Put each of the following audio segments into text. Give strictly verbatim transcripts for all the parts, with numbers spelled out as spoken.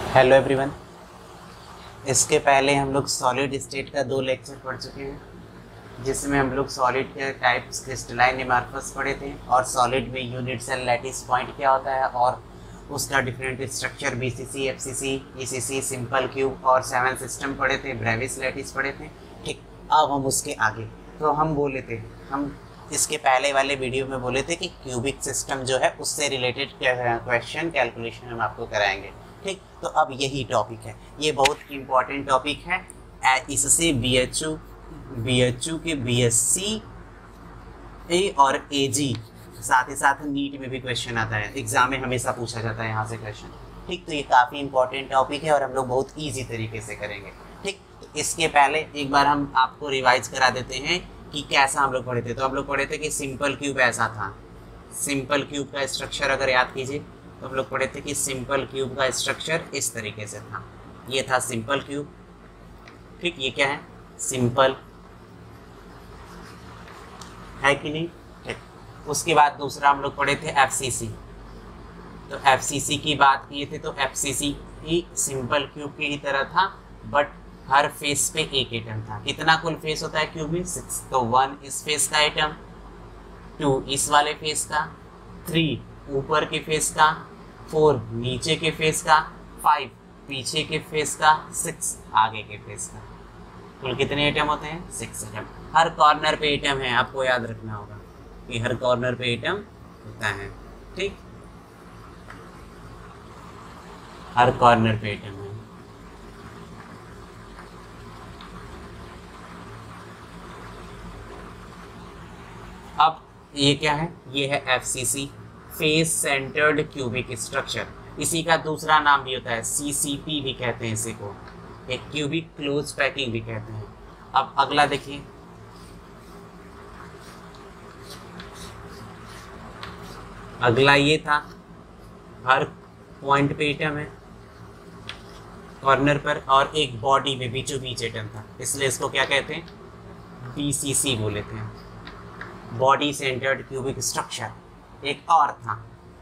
Hello everyone. इसके पहले हम लोग सॉलिड स्टेट का दो लेक्चर पढ़ चुके हैं, जिसमें हम लोग सॉलिड के टाइप्स क्रिस्टलाइन एमॉर्फस पढ़े थे और सॉलिड में यूनिट सेल लैटिस पॉइंट क्या होता है और उसका different structure BCC, FCC, ECC, simple cube और सेवन सिस्टम पढ़े थे, ब्रेविस लैटिस पढ़े थे। ठीक, अब हम उसके आगे तो हम बोले थे, हम इसके पहले वाले वीडियो में बोले थे कि क्यूबिक सिस्टम जो है उससे रिलेटेड क्वेश्चन कैलकुलेशन हम आपको कराएंगे। ठीक, तो अब यही टॉपिक है, ये बहुत इंपॉर्टेंट टॉपिक है। इससे B H U B H U के बी एस सी ए और ए जी साथ ही साथ नीट में भी क्वेश्चन आता है, एग्जाम में हमेशा पूछा जाता है यहाँ से क्वेश्चन। ठीक, तो ये काफ़ी इंपॉर्टेंट टॉपिक है और हम लोग बहुत ईजी तरीके से करेंगे। ठीक, तो इसके पहले एक बार हम आपको रिवाइज करा देते हैं कि कैसा हम लोग पढ़े थे। तो हम लोग पढ़े थे कि सिंपल क्यूब ऐसा था। सिंपल क्यूब का स्ट्रक्चर अगर याद कीजिए तो हम लोग पढ़े थे कि सिंपल क्यूब का स्ट्रक्चर इस तरीके से था। ये था सिंपल क्यूब। ठीक, ये क्या है? सिंपल है कि नहीं? ठीक, उसके बाद दूसरा हम लोग पढ़े थे एफसीसी। तो एफसीसी की बात किए थे तो एफसीसी ही सिंपल क्यूब की ही तरह था, बट हर फेस पे एक एटम था। कितना कुल फेस होता है क्यूब में? सिक्स। तो वन इस फेस का एटम, टू इस वाले फेस का, थ्री ऊपर के फेस का, फोर नीचे के फेस का, फाइव पीछे के फेस का, सिक्स आगे के फेस का। कुल कितने एटम होते हैं? Six atom. हर कॉर्नर पे एटम है, आपको याद रखना होगा कि हर कॉर्नर पे एटम होता है। ठीक, हर कॉर्नर पे एटम है। अब ये क्या है? ये है FCC, face centred cubic structure. इसी का दूसरा नाम भी होता है सीसीपी भी कहते हैं इसी को, एक क्यूबिक क्लोज पैकिंग भी कहते हैं। अब अगला देखिए, अगला ये था हर पॉइंट पे एटम है कॉर्नर पर और एक बॉडी में बीचों बीच एटम था, इसलिए इसको क्या कहते हैं? बीसीसी बोले थे, बॉडी सेंटर्ड क्यूबिक स्ट्रक्चर। एक और था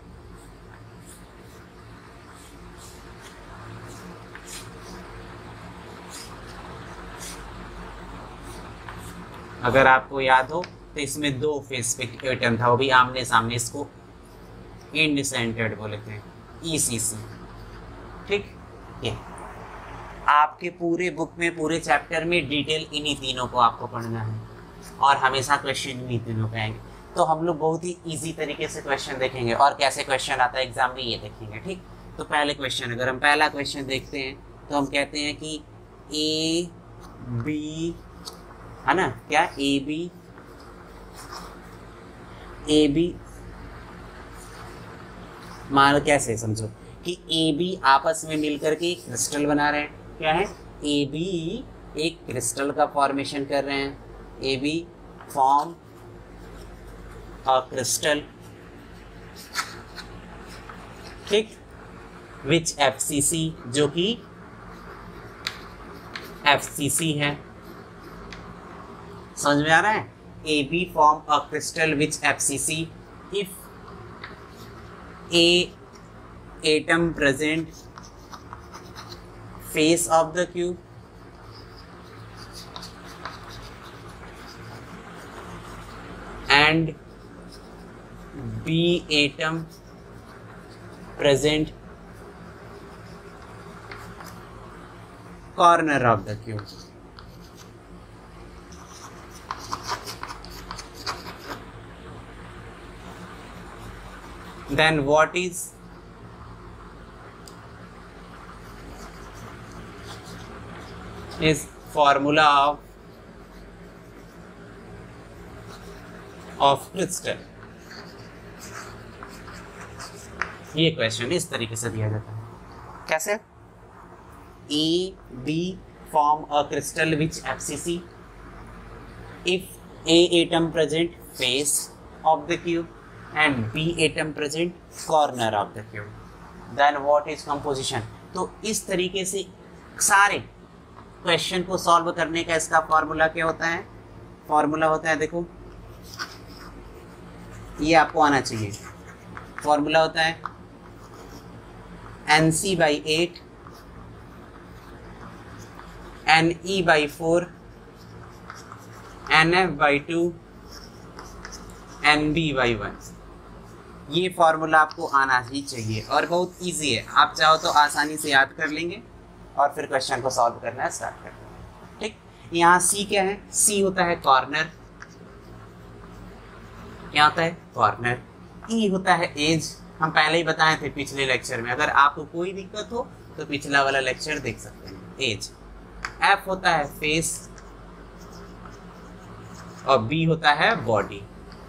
अगर आपको याद हो तो इसमें दो फेस पे एटम था, वो भी आमने सामने, इसको इंड सेंटर्ड बोले थे, ईसीसी। ठीक, ये आपके पूरे बुक में पूरे चैप्टर में डिटेल इन्हीं तीनों को आपको पढ़ना है और हमेशा क्वेश्चन इन्हीं तीनों पे आएंगे। तो हम लोग बहुत ही इजी तरीके से क्वेश्चन देखेंगे और कैसे क्वेश्चन आता है एग्जाम में ये देखेंगे। ठीक, तो पहले क्वेश्चन, अगर हम पहला क्वेश्चन देखते हैं तो हम कहते हैं कि ए बी है ना, क्या ए बी ए बी मान कैसे समझो कि ए बी आपस में मिलकर के एक क्रिस्टल बना रहे हैं। क्या है? ए बी एक क्रिस्टल का फॉर्मेशन कर रहे हैं। A B form a crystal, ठीक, विच एफसीसी, जो कि एफसीसी है। समझ में आ रहा है? A B form a crystal which FCC if A atom present face of the cube and B atom present corner of the cube. Then what is is formula of of crystal? ये question इस तरीके से दिया जाता है। कैसे? A B form a crystal which FCC if A atom present face of the cube and B atom present corner of the cube, then what is composition. तो इस तरीके से सारे क्वेश्चन को सॉल्व करने का इसका फॉर्मूला क्या होता है? फॉर्मूला होता है, देखो ये आपको आना चाहिए। फॉर्मूला होता है N C by eight N E by four, N F by two, N B by one. ये फॉर्मूला आपको आना ही चाहिए और बहुत इजी है, आप चाहो तो आसानी से याद कर लेंगे और फिर क्वेश्चन को सॉल्व करना स्टार्ट कर देंगे। ठीक, यहाँ सी क्या है? सी होता है कॉर्नर, क्या होता है? कॉर्नर। ई होता है एज, हम पहले ही बताए थे पिछले लेक्चर में, अगर आपको कोई दिक्कत हो तो पिछला वाला लेक्चर देख सकते हैं। एज। एफ होता है फेस और बी होता है बॉडी।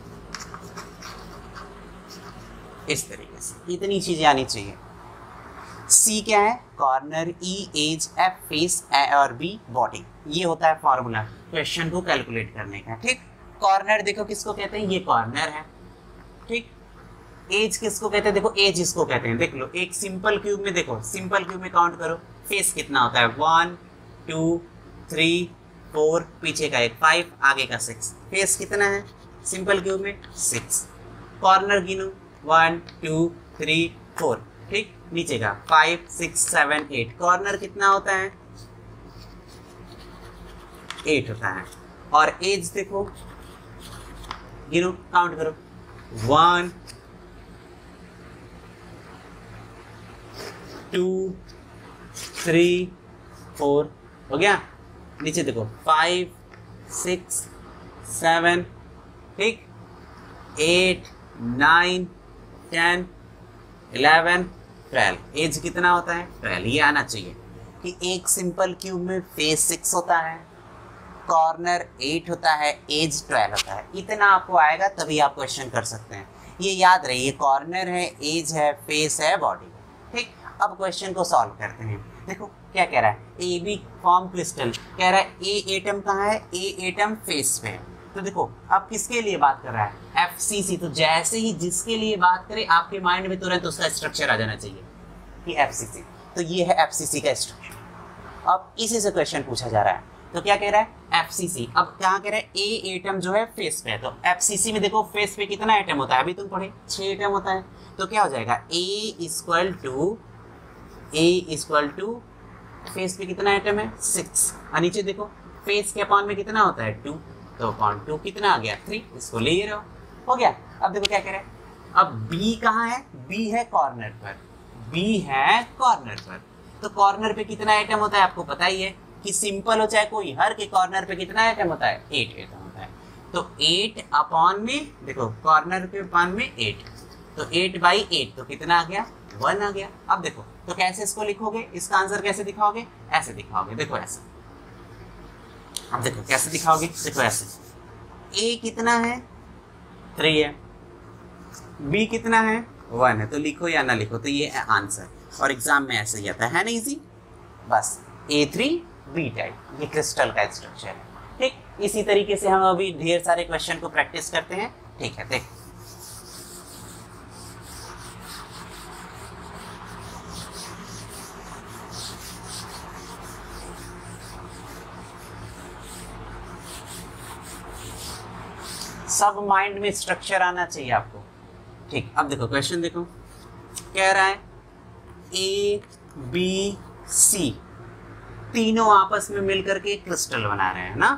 इस तरीके से इतनी चीजें आनी चाहिए। सी क्या है? Corner, E edge, F face और बी बॉडी। ये होता है फॉर्मूला क्वेश्चन को कैलकुलेट करने का। ठीक, कॉर्नर देखो किसको कहते हैं? ये कॉर्नर है। ठीक, एज किसको कहते हैं? देखो एज इसको कहते हैं। देख लो, एक सिंपल क्यूब में देखो, सिंपल क्यूब में काउंट करो, फेस कितना होता है? वन टू थ्री फोर, पीछे का एक फाइव, आगे का सिक्स। फेस कितना है सिंपल क्यूब में? सिक्स। कॉर्नर गिनो, वन टू थ्री फोर। ठीक, नीचे का five six seven eight. Corner कितना होता है? एट होता है। और एज देखो, गिनो, काउंट करो, वन टू थ्री फोर, हो गया। नीचे देखो, फाइव सिक्स सेवन, ठीक, eight nine ten eleven twelve. Edge कितना होता है? ट्वेल्व। ये आना चाहिए कि एक सिंपल क्यूब में फेस सिक्स होता है, कॉर्नर एट होता है, एज ट्वेल्व होता है। इतना आपको आएगा तभी आप क्वेश्चन कर सकते हैं। ये याद रहे, ये कॉर्नर है, एज है, फेस है, बॉडी। ठीक, अब क्वेश्चन को सॉल्व करते हैं। देखो क्या कह रहा है? ए बी फॉर्म क्रिस्टल, कह रहा है ए एटम कहाँ है? ए एटम फेस पे है। तो देखो अब किसके लिए बात कर रहा है? F C C. तो जैसे ही जिसके लिए बात करें आपके माइंड में तुरंत तो उसका स्ट्रक्चर आ जाना चाहिए कि एफ सी सी। तो ये है एफ सी सी का स्ट्रक्चर। अब इसी से क्वेश्चन पूछा जा रहा है। तो क्या कह रहा है? F C C. अब क्या कह रहा है? ए एटम जो है फेस पे है। तो एफ सी सी में देखो फेस पे कितना एटम होता है? अभी तुम पढ़े, छह एटम होता है। तो क्या हो जाएगा? A equal to A equal to face पे कितना एटम है? सिक्स। और नीचे देखो फेस के अपॉन में कितना होता है? टू। तो अपॉन टू कितना आ गया? थ्री। इसको ले रहे हो, हो गया। अब देखो क्या कह रहे हैं? अब बी कहाँ है? बी है कॉर्नर पर, बी है कॉर्नर पर। तो कॉर्नर पे कितना एटम होता है? आपको पता ही है कि सिंपल हो चाहे कोई, हर के कॉर्नर पे कितना एटम होता है? एट एटम होता है। तो एट अपॉन में देखो, कॉर्नर के अपॉन में एट, तो एट बाई एट, तो कितना आ गया? वन आ गया। अब देखो तो कैसे इसको लिखोगे? इसका आंसर कैसे दिखाओगे? ऐसे दिखाओगे, देखो ऐसे। अब देखो कैसे दिखाओगे? देखो ऐसे। ए कितना है? थ्री है। बी कितना है? वन है। तो लिखो या ना लिखो, तो ये आंसर। और एग्जाम में ऐसे ही आता है ना, इजी। बस ए थ्री बी टाइप, ये क्रिस्टल का स्ट्रक्चर है। ठीक, इसी तरीके से हम अभी ढेर सारे क्वेश्चन को प्रैक्टिस करते हैं। ठीक है, देखो सब माइंड में स्ट्रक्चर आना चाहिए आपको। ठीक, अब देखो क्वेश्चन देखो, कह रहा है ए बी सी तीनों आपस में मिलकर के क्रिस्टल बना रहे हैं ना।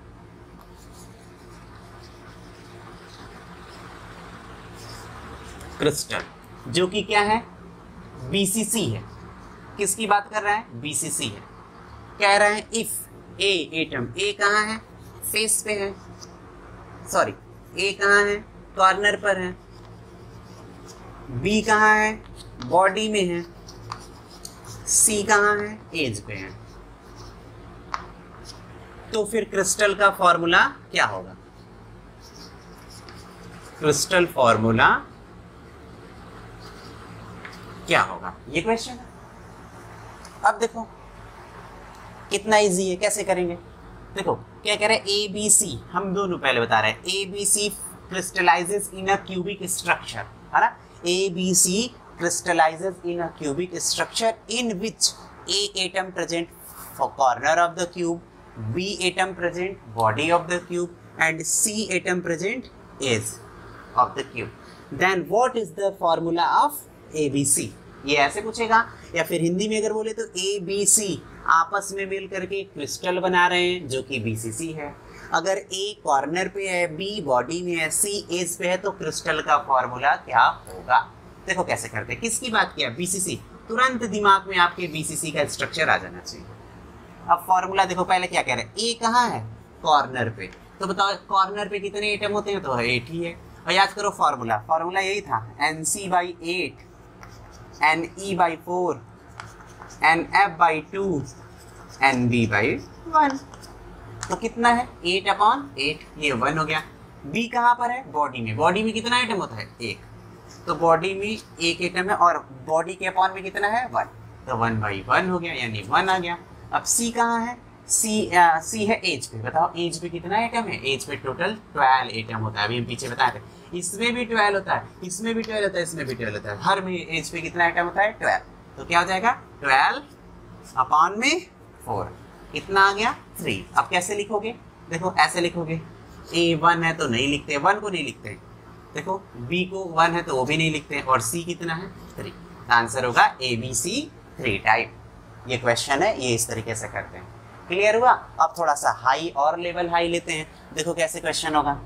क्रिस्टल जो कि क्या है? बी सी सी है। किसकी बात कर रहा है? बी सी सी है। कह रहा है इफ ए एटम, ए कहाँ है? फेस पे है, सॉरी ए कहाँ है? कॉर्नर पर है। बी कहाँ है? बॉडी में है। सी कहाँ है? एज पे है। तो फिर क्रिस्टल का फॉर्मूला क्या होगा? क्रिस्टल फॉर्मूला क्या होगा? ये क्वेश्चन है। अब देखो कितना इजी है, कैसे करेंगे? देखो क्या कह रहे हैं? ए बी सी, हम दोनों पहले बता रहे हैं। A B C crystallises in a cubic structure, है ना। A B C crystallises in a cubic structure in which A atom present for corner of the cube, B atom present body of the cube and C atom present edge of the cube. Then what is the formula of A B C? ये ऐसे पूछेगा, या फिर हिंदी में अगर बोले तो ए B सी आपस में मिल करके क्रिस्टल बना रहे हैं जो कि बीसीसी है। अगर ए कॉर्नर पे है, बी बॉडी में है, सी एज पे है, तो क्रिस्टल का फॉर्मूला क्या होगा? देखो कैसे करते हैं। किसकी बात किया? बीसीसी। तुरंत दिमाग में आपके बीसीसी का स्ट्रक्चर आ जाना चाहिए। अब फॉर्मूला देखो, पहले क्या कह रहे हैं, ए कहाँ है? कॉर्नर पे। तो बताओ कॉर्नर पे कितने एटम होते हैं? तो एट ही है। और याद करो फॉर्मूला, फॉर्मूला यही था, N C by eight, N E by four, N F by two, N B by one. तो कितना है? एट अपॉन एट, ये वन हो गया। बी कहाँ पर है? बॉडी में। बॉडी में कितना आइटम होता है? एक। तो बॉडी में एक एटम है और बॉडी के अपॉन में कितना है? वन। तो वन बाई वन हो गया, यानी वन आ गया। अब सी कहाँ है? सी आ, सी है एज पे। बताओ एज पे कितना एटम है? एज पे टोटल ट्वेल्व एटम होता है। अभी हम पीछे बताए थे, इसमें भी ट्वेल्व होता है, इसमें भी ट्वेल्व होता है, इसमें भी ट्वेल्व होता है। हर में एज पे कितना एटम होता है? ट्वेल्व। तो क्या हो जाएगा? ट्वेल्व अपॉन में फोर, कितना आ गया? थ्री। अब कैसे लिखोगे? देखो ऐसे लिखोगे, ए वन है तो नहीं लिखते, वन को नहीं लिखते। देखो बी को वन है तो वो भी नहीं लिखते, और सी कितना है? थ्री। आंसर होगा A B C three type. ये क्वेश्चन है, ये इस तरीके से करते हैं। क्लियर हुआ? अब थोड़ा सा हाई और लेवल हाई लेते हैं। देखो कैसे क्वेश्चन होगा।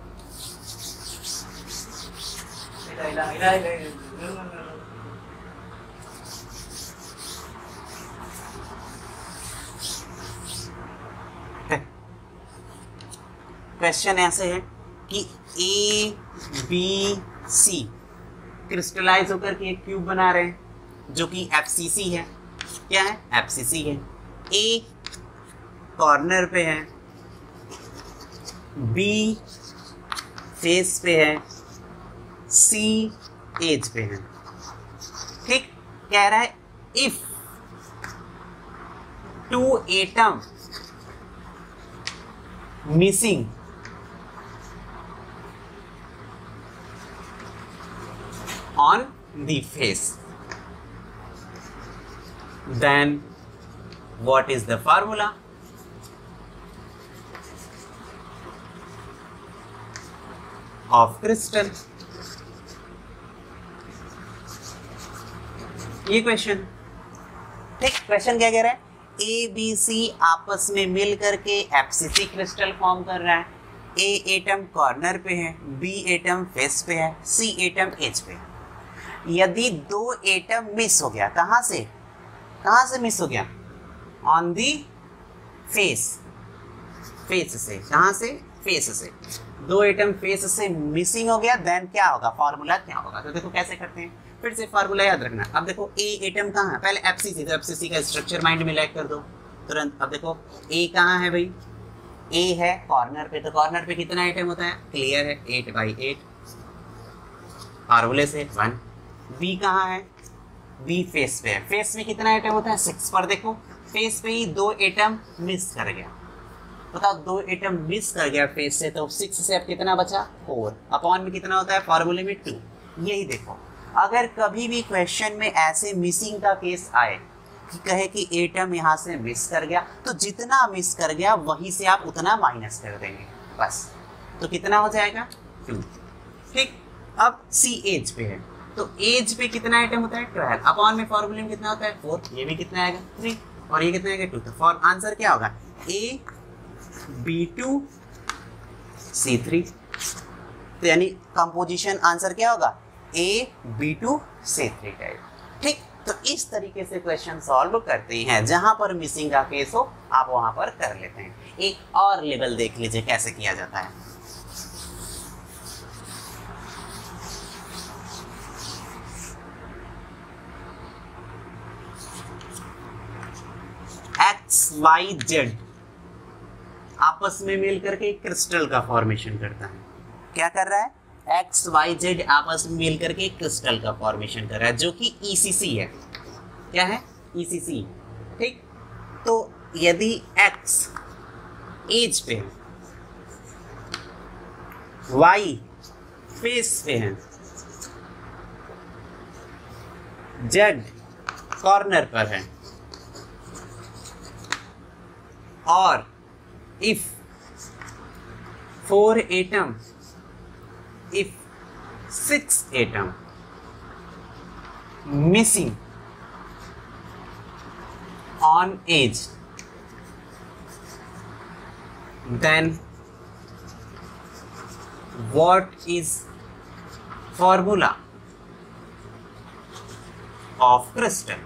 क्वेश्चन ऐसे है कि ए बी सी क्रिस्टलाइज होकर के एक क्यूब बना रहे हैं जो कि एफसीसी है। क्या है? एफसीसी है। ए कॉर्नर पे है, बी फेस पे है, सी एज पे है। ठीक, कह रहा है if two atom missing on the face, then what is the formula? Of crystal। ये क्वेश्चन, ठीक, क्वेश्चन क्या कह रहा है? ए बी सी आपस में मिल करके एफसीसी क्रिस्टल फॉर्म कर रहा है। ए एटम कॉर्नर पे है, बी एटम फेस पे है, सी एटम एज पे है। यदि दो एटम मिस हो गया, कहाँ से कहाँ से मिस हो गया? ऑन दी फेस, फेस से। कहाँ से? फेस से। दो एटम फेस से मिसिंग हो गया, देन क्या होगा? फॉर्मूला क्या होगा? तो देखो कैसे करते हैं, फिर से फॉर्मूला याद रखना। अब देखो ए एटम कहाँ है? पहले एफसीसी, तो एफसीसी का स्ट्रक्चर माइंड में लाइक कर दो तुरंत। अब देखो ए कहाँ है भाई? ए है कॉर्नर पे, तो कॉर्नर पे कितना आइटम होता है? क्लियर है, एट बाई एट, फॉर्मूले से वन। बी कहाँ है? बी फेस पे है। फेस में कितना आइटम होता है? सिक्स। पर देखो फेस पे ही दो एटम मिस कर गया। बताओ दो एटम मिस कर गया फेस से, तो सिक्स से अब कितना बचा? फोर। अपॉन में कितना होता है? फॉर्मूले में टू। यही देखो, अगर कभी भी क्वेश्चन में ऐसे मिसिंग का केस आए कि कहे कि एटम यहाँ से मिस कर गया, तो जितना मिस कर गया वहीं से आप उतना माइनस कर देंगे बस। तो कितना हो जाएगा? टू। ठीक, अब सी एज पे है, तो एज पे कितना आइटम होता है? ट्वेल्व। अपॉन में फॉर्मूले में कितना होता है? फोर। ये भी कितना आएगा? थ्री। और ये कितना आएगा? टू। तो फॉर आंसर क्या होगा? A B two C three. तो यानी कंपोजिशन आंसर क्या होगा? A B two C three type. ठीक, तो इस तरीके से क्वेश्चन सॉल्व करते हैं। जहां पर मिसिंग का केस हो आप वहां पर कर लेते हैं। एक और लेवल देख लीजिए कैसे किया जाता है। एक्स वाई जेड आपस में मिलकर के क्रिस्टल का फॉर्मेशन करता है। क्या कर रहा है? एक्स वाई जेड आपस में मिलकर के क्रिस्टल का फॉर्मेशन कर रहा है जो कि ईसीसी है। क्या है? ईसीसी। ठीक, तो यदि एक्स एज पे है, वाई फेस पे है, जेड कॉर्नर पर है, और if four atom, if six atom missing on edge, then what is formula of crystal.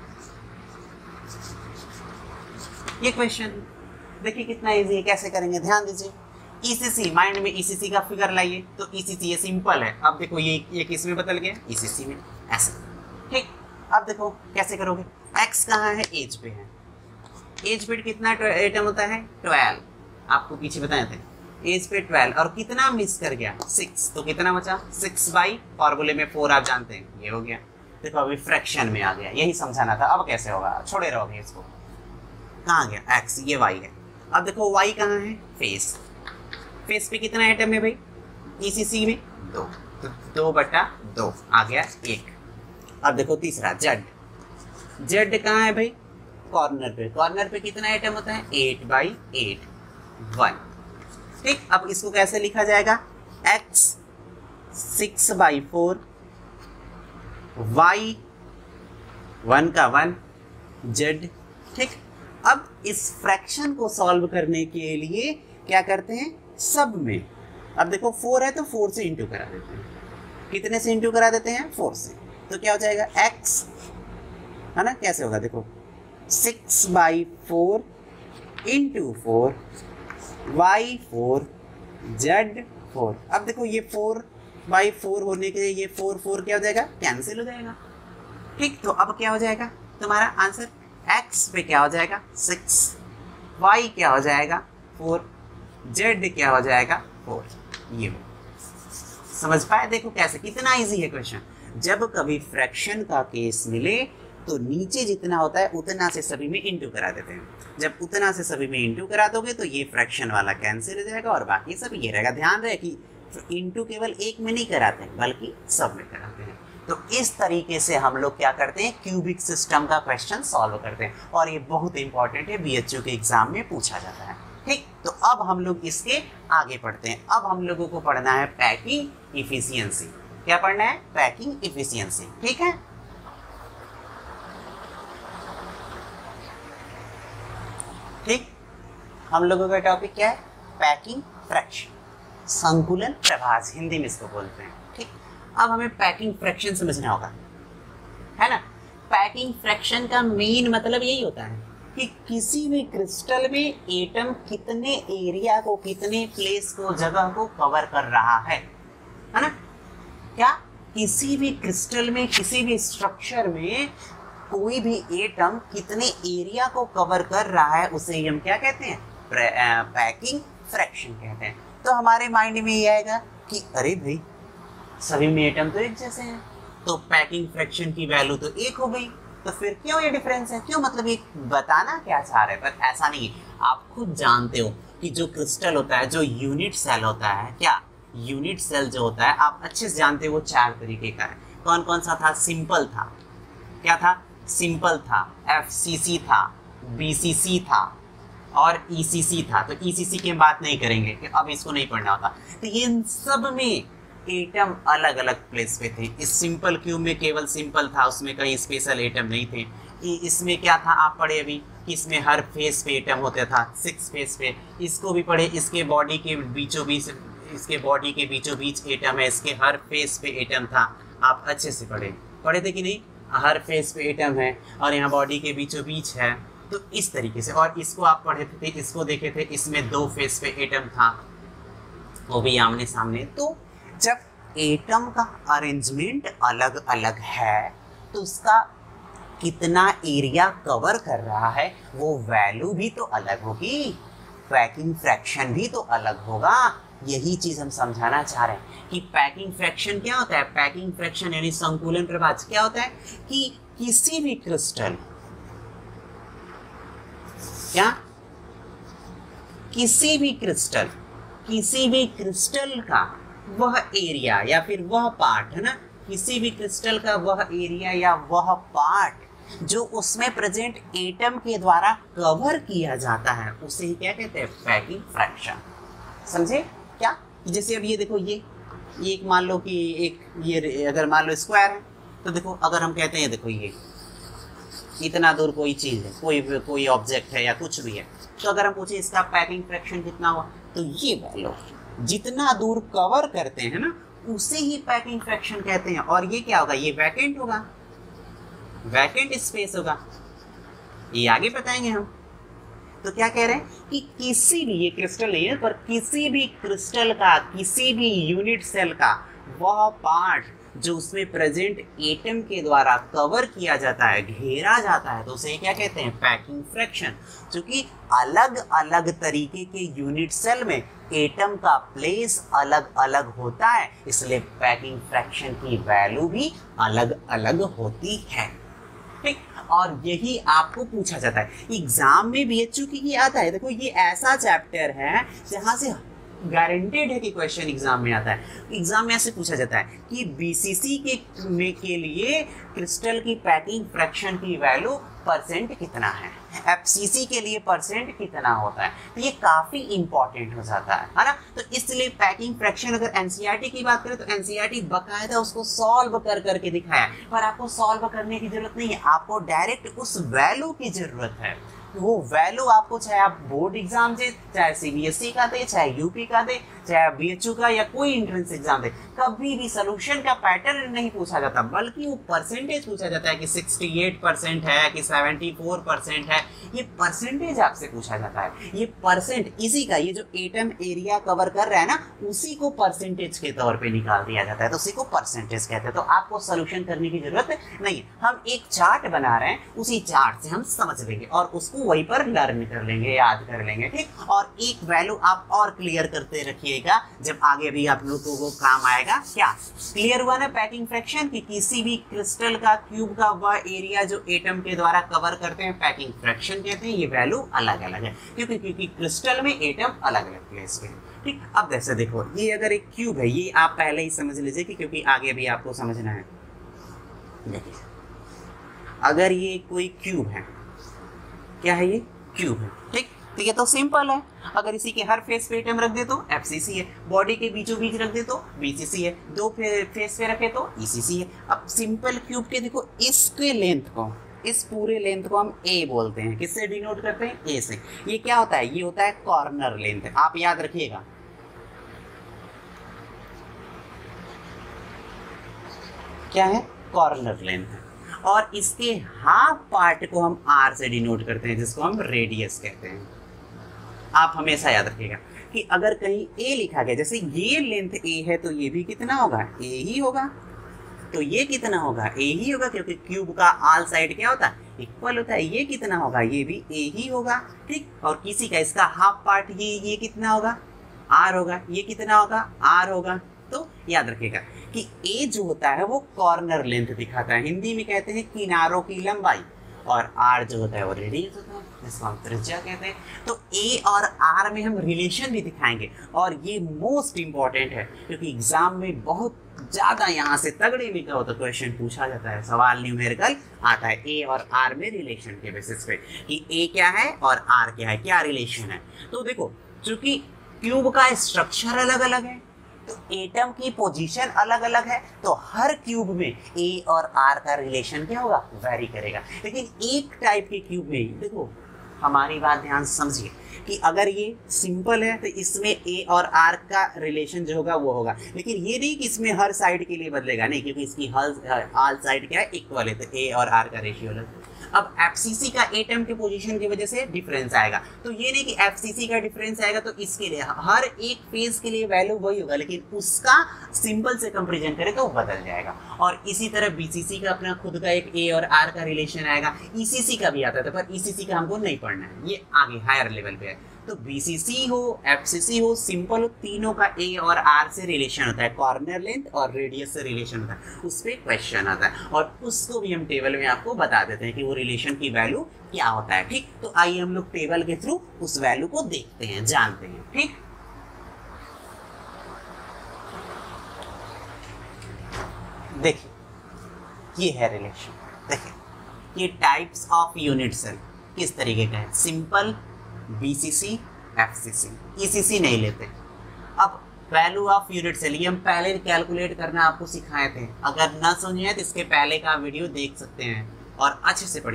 ये क्वेश्चन देखिए कितना इजी है, कैसे करेंगे ध्यान दीजिए। ईसीसी, माइंड में ईसीसी का फिगर लाइए, तो ईसीसी ये सिंपल है। अब देखो ये ये किस में बदल गया, ईसीसी में, ऐसे, ठीक। अब देखो कैसे करोगे, एक्स कहाँ है, एज पे है। एज पे कितना एटम होता है, ट्वेल्व, आपको पीछे बताए थे। एज पे ट्वेल्व और कितना मिस कर गया, सिक्स, तो कितना बचा, सिक्स बाई फॉर्मूले में फोर, आप जानते हैं, ये हो गया। देखो अभी फ्रैक्शन में आ गया, यही समझाना था। अब कैसे होगा, छोड़े रहोगे इसको। कहाँ गया एक्स, ये वाई है। अब देखो वाई कहाँ है, फेस। फेस पे कितना एटम है भाई, ईसीसी में दो, तो दो बटा दो आ गया एक। अब देखो तीसरा जेड, जेड कहाँ है भाई, कॉर्नर पे। कॉर्नर पे कितना एटम होता है, एट बाई एट, वन, ठीक। अब इसको कैसे लिखा जाएगा, X six by four, Y one का वन, जेड, ठीक। अब इस फ्रैक्शन को सॉल्व करने के लिए क्या करते हैं, सब में। अब देखो फोर है तो फोर से इंटू करा देते हैं, कितने से इंटू करा देते हैं, फोर से, तो क्या हो जाएगा एक्स, है ना। कैसे होगा देखो, six by four into four, Y four, Z four. अब देखो ये फोर बाई फोर होने के ये फोर फोर क्या हो जाएगा, कैंसिल हो जाएगा, ठीक। तो अब क्या हो जाएगा तुम्हारा आंसर, एक्स पे क्या हो जाएगा सिक्स, वाई क्या हो जाएगा फोर, जेड क्या हो जाएगा फोर। ये समझ पाए, देखो कैसे, कितना इजी है क्वेश्चन। जब कभी फ्रैक्शन का केस मिले तो नीचे जितना होता है उतना से सभी में इंटू करा देते हैं। जब उतना से सभी में इंटू करा दोगे तो ये फ्रैक्शन वाला कैंसिल हो जाएगा और बाकी सब ये रहेगा। ध्यान रहे कि इंटू केवल एक में नहीं कराते हैं बल्कि सब में कराते हैं। तो इस तरीके से हम लोग क्या करते हैं, क्यूबिक सिस्टम का क्वेश्चन सॉल्व करते हैं और ये बहुत इंपॉर्टेंट है, बीएचयू के एग्जाम में पूछा जाता है, ठीक। तो अब हम लोग इसके आगे पढ़ते हैं। अब हम लोगों को पढ़ना है पैकिंग इफिशियंसी। क्या पढ़ना है, पैकिंग इफिशियंसी, ठीक है। ठीक, हम लोगों का टॉपिक क्या है, पैकिंग फ्रैक्शन, संकुलन प्रभाज, हिंदी में इसको बोलते हैं, ठीक। अब हमें पैकिंग फ्रैक्शन समझना होगा, है ना। पैकिंग फ्रैक्शन का मेन मतलब यही होता है कि किसी भी क्रिस्टल में एटम कितने एरिया को, कितने प्लेस को, जगह को कवर कर रहा है, है ना। क्या किसी भी क्रिस्टल में, किसी भी स्ट्रक्चर में कोई भी एटम कितने एरिया को कवर कर रहा है, उसे हम क्या कहते हैं, पैकिंग फ्रैक्शन कहते हैं। तो हमारे माइंड में ये आएगा कि अरे भाई सभी में एटम तो एक जैसे हैं, तो पैकिंग फ्रैक्शन की वैल्यू तो एक हो गई, तो फिर क्यों ये डिफरेंस है, क्यों, मतलब ये बताना क्या चाह रहे हैं। पर ऐसा नहीं है, आप खुद जानते हो कि जो क्रिस्टल होता है, जो यूनिट सेल होता है, क्या यूनिट सेल जो होता है आप अच्छे से जानते हो, वो चार तरीके का है। कौन कौन सा था, सिंपल था, क्या था, सिंपल था, एफसीसी था, बीसीसी था और ईसीसी था। तो ईसीसी की बात नहीं करेंगे कि अब इसको नहीं पढ़ना होता। तो इन सब में एटम अलग अलग प्लेस पे थे। इस सिंपल क्यूब में केवल सिंपल था, उसमें कहीं स्पेशल एटम नहीं थे। इसमें क्या था, आप पढ़े अभी कि इसमें हर फेस पे एटम होता था, सिक्स फेस पे। इसको भी पढ़े, इसके बॉडी के बीचों बीच, इसके बॉडी के बीचों बीच एटम है, इसके हर फेस पे एटम था। आप अच्छे से पढ़े पढ़े थे कि नहीं, हर फेस पे एटम है और यहाँ बॉडी के बीचों बीच है। तो इस तरीके से, और इसको आप पढ़े थे, इसको देखे थे, इसमें दो फेस पे एटम था, वो भी आमने सामने। तो जब एटम का अरेंजमेंट अलग अलग है तो उसका कितना एरिया कवर कर रहा है वो वैल्यू भी तो अलग होगी, पैकिंग फ्रैक्शन भी तो अलग होगा। यही चीज हम समझाना चाह रहे हैं कि पैकिंग फ्रैक्शन क्या होता है। पैकिंग फ्रैक्शन यानी संकुलन प्रभाज क्या होता है कि किसी भी क्रिस्टल, क्या किसी भी क्रिस्टल किसी भी क्रिस्टल का वह एरिया या फिर वह पार्ट, है ना, किसी भी क्रिस्टल का वह एरिया या वह पार्ट जो उसमें प्रेजेंट एटम के द्वारा कवर किया जाता है, उसे ही क्या कहते हैं, पैकिंग फ्रैक्शन। समझे क्या, जैसे अब ये देखो, ये ये एक मान लो कि एक ये अगर मान लो स्क्वायर है, तो देखो अगर हम कहते हैं देखो ये इतना दूर कोई चीज़ है, कोई कोई ऑब्जेक्ट है या कुछ भी है, तो अगर हम पूछे इसका पैकिंग फ्रैक्शन कितना हुआ, तो ये वैल्यू जितना दूर कवर करते हैं ना उसे ही पैकिंग फ्रैक्शन कहते हैं। और ये क्या होगा, ये वैकेंट होगा, वैकेंट स्पेस होगा, ये आगे बताएंगे हम। तो क्या कह रहे हैं कि किसी भी, ये क्रिस्टल नहीं है, पर किसी भी क्रिस्टल का, किसी भी यूनिट सेल का वह पार्ट जो उसमें प्रेजेंट एटम के द्वारा कवर किया जाता है, घेरा जाता है, तो उसे क्या कहते हैं, पैकिंग फ्रैक्शन। क्योंकि अलग अलग तरीके के यूनिट सेल में एटम का प्लेस अलग अलग होता है, इसलिए पैकिंग फ्रैक्शन की वैल्यू भी अलग अलग होती है। ठीक, और यही आपको पूछा जाता है एग्जाम में भी, चूंकि ये आता है। देखो ये ऐसा चैप्टर है जहां से गारंटेड है कि क्वेश्चन एग्जाम में आता है। एग्जाम में ऐसे पूछा जाता है कि बीसीसी के में के लिए क्रिस्टल की पैकिंग फ्रैक्शन की वैल्यू परसेंट कितना है, एफसीसी के लिए परसेंट कितना होता है, तो ये काफी इंपॉर्टेंट हो जाता है, है ना। तो इसलिए पैकिंग फ्रैक्शन, अगर एनसीईआरटी की बात करें तो एनसीईआरटी बकायदा उसको सॉल्व कर करके दिखाया, पर आपको सॉल्व करने की जरूरत नहीं है, आपको डायरेक्ट उस वैल्यू की जरूरत है। वो वैल्यू आपको, चाहे आप बोर्ड एग्जाम दे, चाहे सीबीएसई का दे, चाहे यूपी का दे, चाहे बीएचयू का या कोई एंट्रेंस एग्जाम दे, कभी भी सॉल्यूशन का पैटर्न नहीं पूछा जाता, बल्कि वो परसेंटेज पूछा जाता है कि अड़सठ परसेंट है कि चौहत्तर परसेंट है, ये परसेंटेज आपसे पूछा जाता है। ये परसेंट इसी का, ये जो एटम एरिया कवर कर रहा है ना, उसी को परसेंटेज के तौर पे निकाल दिया जाता है, तो उसी को परसेंटेज कहते हैं। तो आपको सॉल्यूशन करने की जरूरत नहीं है, हम एक चार्ट बना रहे हैं, उसी चार्ट से हम समझ लेंगे और उसको वहीं पर लर्न कर लेंगे, याद कर लेंगे। ठीक, और एक वैल्यू आप और क्लियर करते रखिएगा, जब आगे भी आप लोगों को वो काम आएगा। क्या क्लियर हुआ ना पैकिंग फ्रैक्शन, कि किसी भी क्रिस्टल का, क्यूब का वह एरिया जो एटम के द्वारा कवर करते हैं, पैकिंग फ्रैक्शन कहते हैं। ये वैल्यू अलग अलग है क्योंकि क्योंकि क्रिस्टल में एटम अलग अलग प्लेस पे है। ठीक, अब जैसे देखो, ये अगर एक क्यूब है, ये आप पहले ही समझ लीजिए कि क्योंकि आगे भी आपको समझना है। देखिए, अगर ये कोई क्यूब है, क्या है, ये क्यूब है। ठीक, तो ये तो सिंपल है, अगर इसी के हर फेस पे एटम रख दे तो एफसीसी है, बॉडी के बीचों बीच रख दे तो बीसीसी है, दो फे, फेस पे रखे तो ईसीसी है। अब सिंपल क्यूब के देखो, इसके लेंथ को, इस पूरे लेंथ को हम ए बोलते हैं, किससे डिनोट करते हैं, ए से। ये क्या होता है, ये होता है कॉर्नर लेंथ, आप याद रखिएगा। क्या है, कॉर्नर लेंथ। और इसके हाफ पार्ट को हम आर से डिनोट करते हैं, जिसको हम रेडियस कहते हैं। आप हमेशा याद रखिएगा कि अगर कहीं ए लिखा गया, जैसे ये लेंथ ए है, तो ये भी कितना होगा, ए ही होगा, तो ये कितना होगा, ए ही होगा, क्योंकि क्यूब का आल साइड क्या होता है, इक्वल होता है। ये कितना होगा, ये भी ए ही होगा। ठीक, और किसी का इसका हाफ पार्ट, ये ये कितना होगा, आर होगा, ये कितना होगा, आर होगा। तो याद रखिएगा कि ए जो होता है वो कॉर्नर लेंथ दिखाता है, हिंदी में कहते हैं किनारों की लंबाई, और आर जो होता है वो रेडियस होता है, जिसको हम त्रिज्या कहते हैं। तो ए और आर में हम रिलेशन भी दिखाएंगे, और ये मोस्ट इंपॉर्टेंट है क्योंकि एग्जाम में बहुत ज़्यादा यहाँ से तगड़े में का होता क्वेश्चन पूछा जाता है, सवाल न्यूमेरिकल आता है ए और आर में रिलेशन के बेसिस पे कि ए क्या है और आर क्या है, क्या रिलेशन है। तो देखो, चूंकि क्यूब का स्ट्रक्चर अलग अलग है, तो एटम की पोजीशन अलग अलग है, तो हर क्यूब में ए और आर का रिलेशन क्या होगा, वेरी करेगा। लेकिन एक टाइप के क्यूब में, देखो हमारी बात ध्यान से समझिए कि अगर ये सिंपल है तो इसमें ए और आर का रिलेशन जो होगा वो होगा, लेकिन ये नहीं कि इसमें हर साइड के लिए बदलेगा, नहीं, क्योंकि इसकी हर आल साइड क्या है, इक्वल है, तो ए और आर का रेशियो अलग। अब एफसीसी का एटम के पोजीशन की वजह से डिफरेंस आएगा, तो ये नहीं कि एफसीसी का डिफरेंस आएगा तो इसके लिए हर एक फेज के लिए वैल्यू वही होगा, लेकिन उसका सिंबल से कंपैरिजन करें तो बदल जाएगा। और इसी तरह बीसीसी का अपना खुद का एक ए और आर का रिलेशन आएगा, ईसीसी का भी आता था, पर ईसीसी का हमको नहीं पढ़ना है, ये आगे हायर लेवल पे है। तो बीसीसी हो, एफसीसी हो, सिंपल हो, तीनों का ए और आर से रिलेशन होता है, कॉर्नर लेंथ और रेडियस से रिलेशन होता है, उस पर क्वेश्चन आता है, और उसको भी हम टेबल में आपको बता देते हैं कि वो रिलेशन की वैल्यू क्या होता है। ठीक, तो आइए हम लोग टेबल के थ्रू उस वैल्यू को देखते हैं, जानते हैं। ठीक, देखिए ये है रिलेशन, देखिए ये टाइप्स ऑफ यूनिट सेल किस तरीके का है, सिंपल, बीसीसी, एफसीसी, ईसीसी नहीं लेते। अब वैल्यू ऑफ यूनिट सेल ये हम पहले कैलकुलेट करना आपको सिखाए थे, अगर ना सुनिए तो इसके पहले का वीडियो देख सकते हैं और अच्छे से पढ़िए।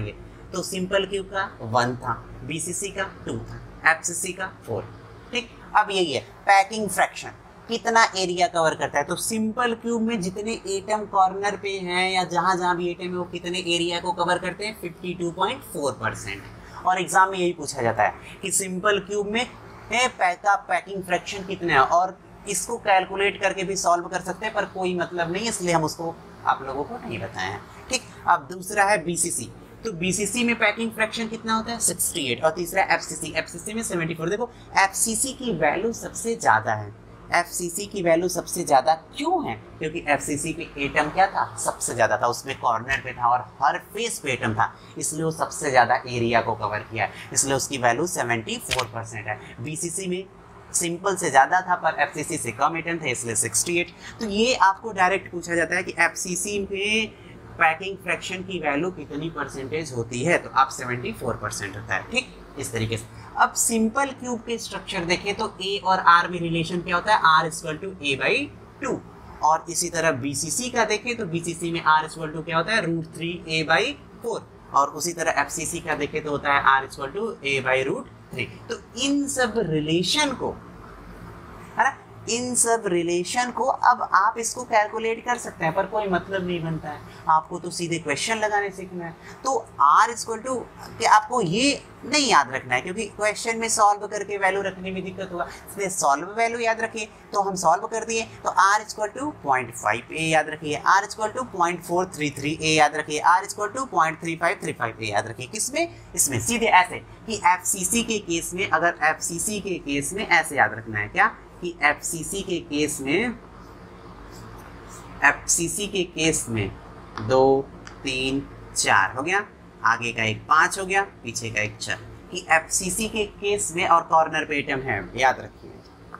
तो सिंपल क्यूब का वन था, बीसीसी का टू था, एफसीसी का फोर। ठीक, अब यही है पैकिंग फ्रैक्शन कितना एरिया कवर करता है। तो सिंपल क्यूब में जितने एटम कॉर्नर पे हैं या जहां जहां भी एटम है वो कितने एरिया को कवर करते हैं, fifty two point four percent. और एग्जाम में यही पूछा जाता है कि सिंपल क्यूब में पैका पैकिंग फ्रैक्शन कितना है, और इसको कैलकुलेट करके भी सॉल्व कर सकते हैं, पर कोई मतलब नहीं, इसलिए हम उसको आप लोगों को नहीं बताए हैं। ठीक, अब दूसरा है बीसीसी। तो बीसीसी में पैकिंग फ्रैक्शन कितना होता है, सिक्सटी एट। और तीसरा एफसीसी, एफसीसी में सेवेंटी फोर। देखो एफसीसी की वैल्यू सबसे ज़्यादा है, एफसीसी की वैल्यू सबसे ज़्यादा क्यों है, क्योंकि एफसीसी पे एटम क्या था, सबसे ज़्यादा था, उसमें कॉर्नर पे था और हर फेस पे एटम था, इसलिए वो सबसे ज़्यादा एरिया को कवर किया है, इसलिए उसकी वैल्यू सेवेंटी फोर परसेंट है। बीसीसी में सिंपल से ज़्यादा था पर एफसीसी से कम एटम था, इसलिए सिक्सटी एट। तो ये आपको डायरेक्ट पूछा जाता है कि एफसीसी में पैकिंग फ्रैक्शन की वैल्यू कितनी परसेंटेज होती है, तो आप सेवेंटी फोर परसेंट होता है। ठीक, इस तरीके से। अब सिंपल क्यूब के स्ट्रक्चर देखें तो ए और आर में रिलेशन क्या होता है, R equal to A by two. और इसी तरह बीसीसी का देखें तो बीसीसी में आर इक्वल टू क्या होता है, root three A by four. और उसी तरह एफसीसी का देखें तो होता है R equal to A by root three. तो इन सब रिलेशन को, है ना, इन सब रिलेशन को अब आप इसको कैलकुलेट कर सकते हैं, पर कोई मतलब नहीं बनता है, आपको तो सीधे क्वेश्चन लगाने सीखना है। तो आर इक्वल टू कि आपको ये नहीं याद रखना है, क्योंकि क्वेश्चन में सॉल्व करके वैल्यू रखने में दिक्कत होगा, इसलिए सॉल्व वैल्यू याद रखिए। तो हम सॉल्व कर दिए, तो R equal to point five A याद रखिए, R equal to point four three three A याद रखिए, R equal to point three five three five A याद रखिए। किसमें, इसमें सीधे ऐसे कि एफसीसी के केस में, अगर एफसीसी के केस में ऐसे याद रखना है क्या, कि एफसीसी के केस में, एफसीसी के केस में दो तीन चार हो गया, आगे का एक पाँच हो गया, पीछे का एक चार, कि एफसीसी के केस में और कॉर्नर पे एटम है, याद रखिए।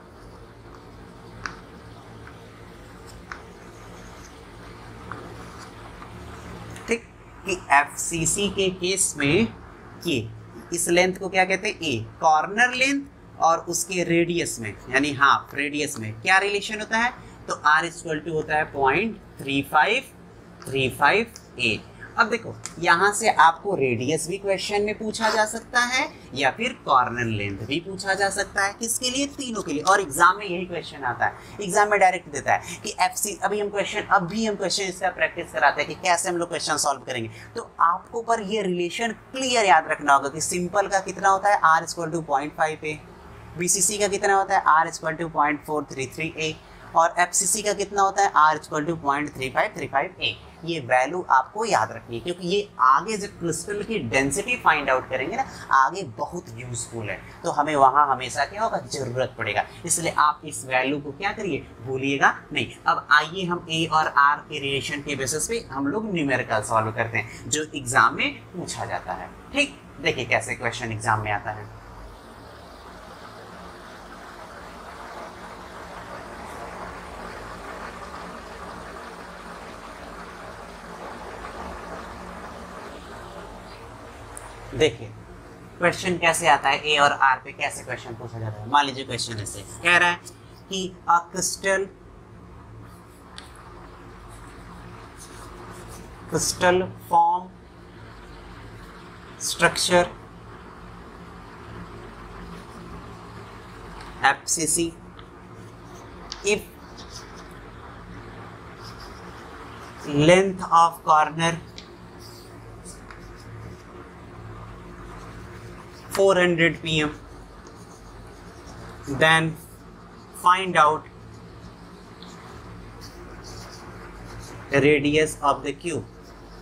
ठीक, कि एफसीसी के केस में ये इस लेंथ को क्या कहते हैं, ए, कॉर्नर लेंथ और उसके रेडियस में यानी हाफ रेडियस में क्या रिलेशन होता है, तो आर इक्वल टू होता है point three five three five A. अब देखो यहाँ से आपको रेडियस भी क्वेश्चन में पूछा जा सकता है या फिर कॉर्नर लेंथ भी पूछा जा सकता है, किसके लिए, तीनों के लिए। और एग्जाम में यही क्वेश्चन आता है, एग्जाम में डायरेक्ट देता है कि एफसी, अभी हम क्वेश्चन अब भी हम क्वेश्चन इसका प्रैक्टिस कराते हैं कि कैसे हम लोग क्वेश्चन सॉल्व करेंगे। तो आपको पर ये रिलेशन क्लियर याद रखना होगा कि सिंपल का कितना होता है, R equal to point five A, BCC का कितना होता है, R equal to point four three three A, और एफसीसी का कितना होता है, R equal to point three five three five A. ये वैल्यू आपको याद रखनी है, क्योंकि ये आगे जब क्रिस्टल की डेंसिटी फाइंड आउट करेंगे ना, आगे बहुत यूजफुल है, तो हमें वहाँ हमेशा क्या होगा, जरूरत पड़ेगा, इसलिए आप इस वैल्यू को क्या करिए, भूलिएगा नहीं। अब आइए हम ए और आर के रिलेशन के बेसिस पे हम लोग न्यूमेरिकल सॉल्व करते हैं, जो एग्जाम में पूछा जाता है। ठीक, देखिए कैसे क्वेश्चन एग्जाम में आता है। देखिए क्वेश्चन कैसे आता है, ए और आर पे कैसे क्वेश्चन पूछा जाता है। मान लीजिए क्वेश्चन ऐसे कह रहा है कि uh crystal crystal form structure FCC if length of corner four hundred p m, then find out the radius of the cube.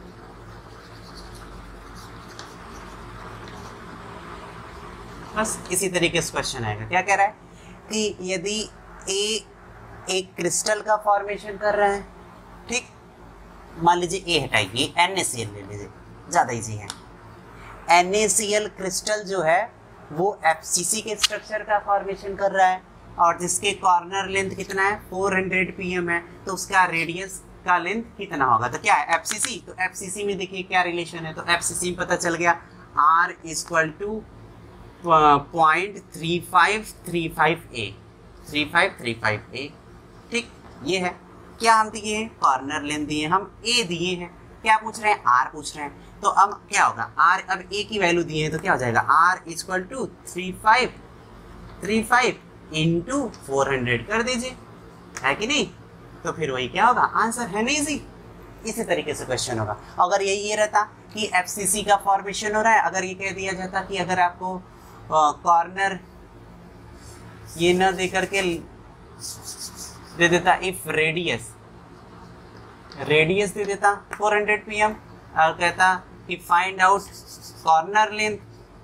बस इसी तरीके से क्वेश्चन आएगा। क्या कह रहा है कि यदि ए एक क्रिस्टल का फॉर्मेशन कर रहा है, ठीक, मान लीजिए ए हटाइए, एन ए सी एल ले लीजिए, ज़्यादा इजी है। N A C L crystal जो है वो एफ सी सी के स्ट्रक्चर का फॉर्मेशन कर रहा है, और जिसके कॉर्नर लेंथ कितना है, फोर हंड्रेड पी एम है, तो उसका रेडियस का लेंथ कितना होगा, तो क्या है, एफ सी सी। तो एफ सी सी में देखिए क्या रिलेशन है, तो एफ सी सी में पता चल गया, R equal to point three five three five A, three five three five A. ठीक, ये है, क्या हम दिए हैं, कॉर्नर लेंथ दिए, हम ए दिए हैं, क्या पूछ रहे हैं, आर पूछ रहे हैं। तो अब क्या होगा, आर अब ए की वैल्यू दी है तो क्या हो जाएगा, R equal to three five three five into four hundred कर दीजिए, है कि नहीं। तो फिर वही क्या होगा, आंसर है ना इजी। इसी तरीके से क्वेश्चन होगा। अगर ये ये रहता कि एफसीसी का फॉर्मेशन हो रहा है, अगर ये कह दिया जाता कि अगर आपको कॉर्नर ये न दे करके दे देता, इफ रेडियस रेडियस दे देता फोर हंड्रेड पी एम और कहता कि फाइंड आउट कॉर्नर लेंथ,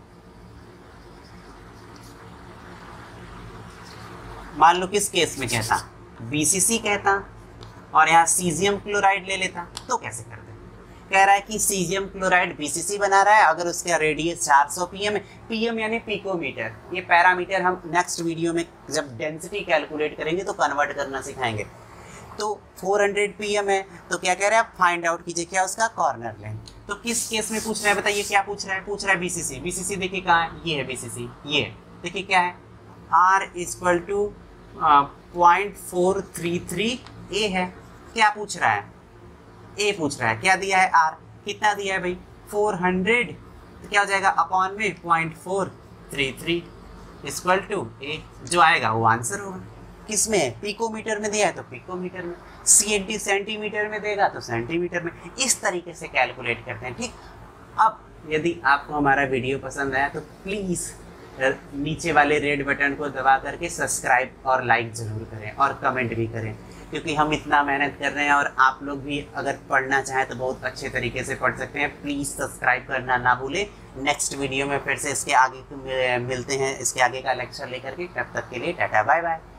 मान लो किस केस में कहता, बीसीसी कहता और यहाँ सीजियम क्लोराइड ले लेता, तो कैसे करते। कह रहा है कि सीजियम क्लोराइड बीसीसी बना रहा है, अगर उसका रेडियस चार सौ पीएम है, पीएम यानी पिकोमीटर, ये पैरामीटर हम नेक्स्ट वीडियो में जब डेंसिटी कैलकुलेट करेंगे तो कन्वर्ट करना सिखाएंगे। तो फोर हंड्रेड पीएम है, तो क्या कह रहे हैं, आप फाइंड आउट कीजिए क्या उसका कॉर्नर लेंथ। तो किस केस में पूछ रहा है, बताइए क्या पूछ रहा है, पूछ रहा है बीसीसी। बीसीसी देखिए कहाँ है, ये है बीसीसी, ये देखिए क्या है, R equal to point four three three A है। क्या पूछ रहा है, ए पूछ रहा है, क्या दिया है, आर कितना दिया है भाई, फोर हंड्रेड, तो क्या हो जाएगा अपॉन में point four three three equal to A, जो आएगा वो आंसर होगा। किसमें, पिकोमीटर में दिया है तो पिकोमीटर में, सीएनटी सेंटीमीटर में देगा तो सेंटीमीटर में। इस तरीके से कैलकुलेट करते हैं, ठीक। अब यदि आपको हमारा वीडियो पसंद आया तो प्लीज़ नीचे वाले रेड बटन को दबा करके सब्सक्राइब और लाइक ज़रूर करें और कमेंट भी करें, क्योंकि हम इतना मेहनत कर रहे हैं और आप लोग भी अगर पढ़ना चाहें तो बहुत अच्छे तरीके से पढ़ सकते हैं। प्लीज़ सब्सक्राइब करना ना भूलें। नेक्स्ट वीडियो में फिर से इसके आगे मिलते हैं, इसके आगे का लेक्चर लेकर के। तब तक के लिए टाटा बाय बाय।